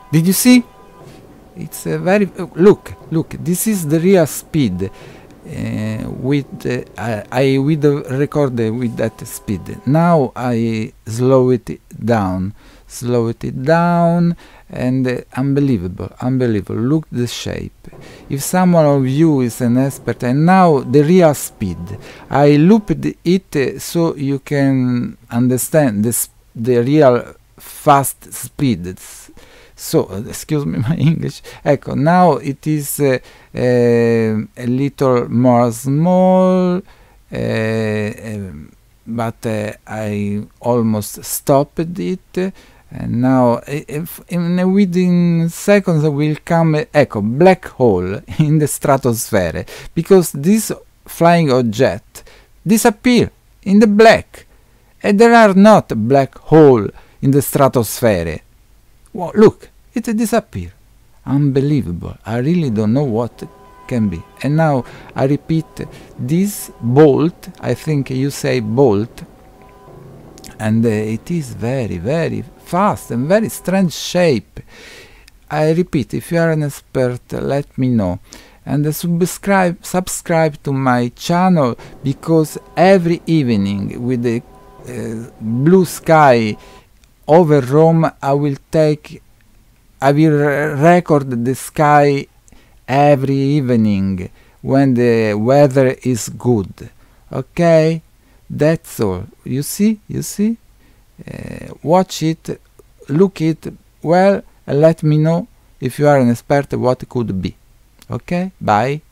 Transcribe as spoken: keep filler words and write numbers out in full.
Did you see? It's a very uh, look, look. This is the real speed. Uh, with uh, I, I will record uh, with that speed. Now I slow it down, slow it down, and uh, unbelievable, unbelievable. Look the shape. If someone of you is an expert, and now the real speed, I looped it uh, so you can understand the the real fast speed. So, uh, excuse me my English. Ecco, now it is uh, uh, a little more small, uh, uh, but uh, I almost stopped it, and now if in within seconds will come, uh, ecco, black hole in the stratosphere, because this flying object disappear in the black, and there are not black hole in the stratosphere. Well, look, it disappeared. Unbelievable. I really don't know what it can be. And now I repeat this bolt, I think you say bolt, and uh, it is very, very fast and very strange shape. I repeat, if you are an expert, let me know. And uh, subscribe, subscribe to my channel, because every evening with the uh, blue sky over Rome, I will take, I will record the sky every evening when the weather is good. Okay, that's all. You see, you see. Uh, watch it, look it well, and let me know if you are an expert what it could be. Okay, bye.